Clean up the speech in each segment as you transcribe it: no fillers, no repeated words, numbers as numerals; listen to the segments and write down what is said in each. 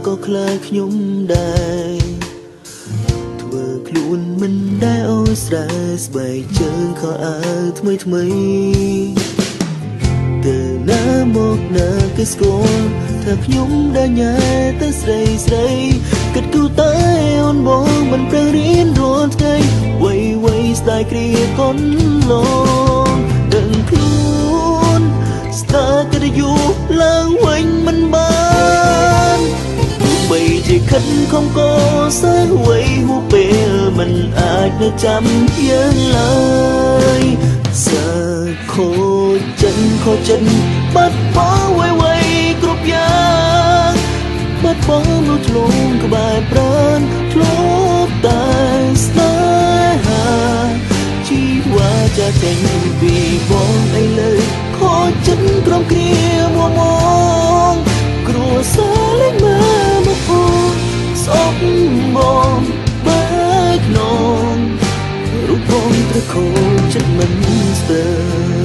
ก็คล้ายขยุ้มได้ធ្វើខ្លួនមិនដែលអូយស្រែស្បែកជើងខោអាវថ្មីទៅណាមកណាគេស្គាល់ថាខ្ញុំដែលញ៉ែទៅស្រីគិតគូតែអូនបងមិនប្រឹងរៀនរាល់ថ្ងៃវ័យស្ដាយគ្រាកូនឡងដឹងខ្លួនស្ទើរតែយូរឡើងវិញមិនបានបីជាខិតខំកសើវ័យហួពេលមិនអាចនៅចាំយើងឡើយសើខូចចិត្តបាត់បង់វ័យគ្រប់យ៉ាងបាត់បង់នោះធ្លងក្បែរប្រាណធ្លាប់តែស្នេហាជីវ៉ាចាចេញពីបងឥឡូវខូចចិត្តក្រុមគ្រាមួមងគ្រួសារលេងមកអូនស្អប់បងបែកនងរូបបងត្រខូចចិត្តមិនស្ទើរ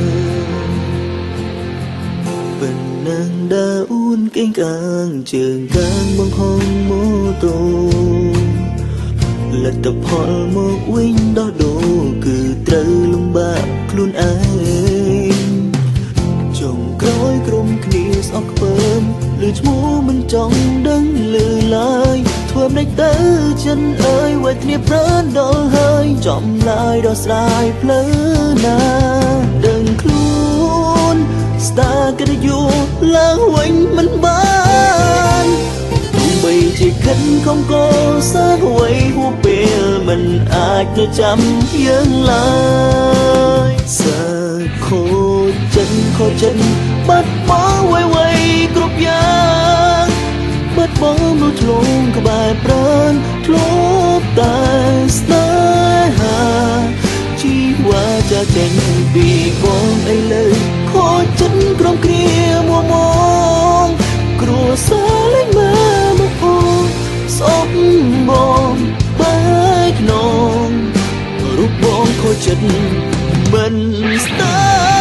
នឹងដើរអ៊ូនកេងកាងជើងកាងបង្ហងម៉ូតូលទ្ធផលមកវិញដោះដូរគឺត្រូវលំបាកខ្លួនឯងចុងក្រោយក្រុមគ្នាស្អប់ខ្ពើមឬឈ្មោះមិនចង់ដឹងលឺឡើយធ្វើមិនទៅចិនអើយវេទនាប្រានដល់ហើយចំឡាយដល់ស្រ័យផ្លូវណាដឹងខ្លួនស្ដារកិត្តិយសឡើងវិញមិនបានទោះបីជាខិតខំកសាងអ្វីហួសពេលមិនអាចទៅចាំយើងឡើយសើខូចចិត្តបាត់បង់វ័យគ្រប់យ៉ាងបាត់បង់នោះធ្លងក្បែរប្រាណធ្លាប់តែស្នេហាជីវ៉ាចាចេញពីបងឥឡូវខូចចិត្តក្រុមគ្រាមួមងគ្រួសារលេងមកអូនស្អប់បងបែកនងរូបបងខូចចិត្តមិនស្ទើ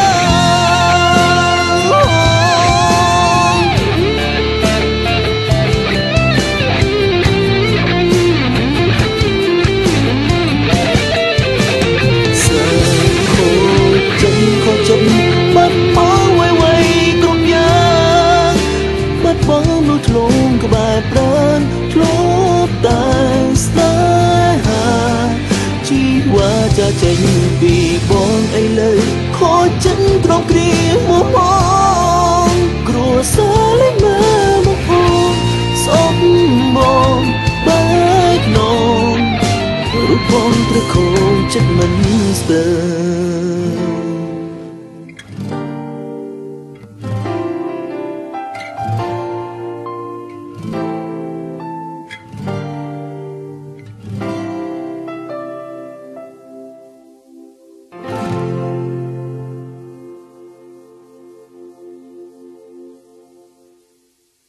បាត់បង់វ័យគ្រប់យ៉ាងបាត់បង់នោះធ្លងក្បែរប្រាណធ្លាប់តែស្នេហាជីវ៉ាចាចេញពីបងឥឡូវខូចចិត្តក្រុមគ្រាមកបងគ្រួសារលេងមកអូនស្អប់បងបែកនងរូបបងត្រខូចចិត្តមិនស្ទើរ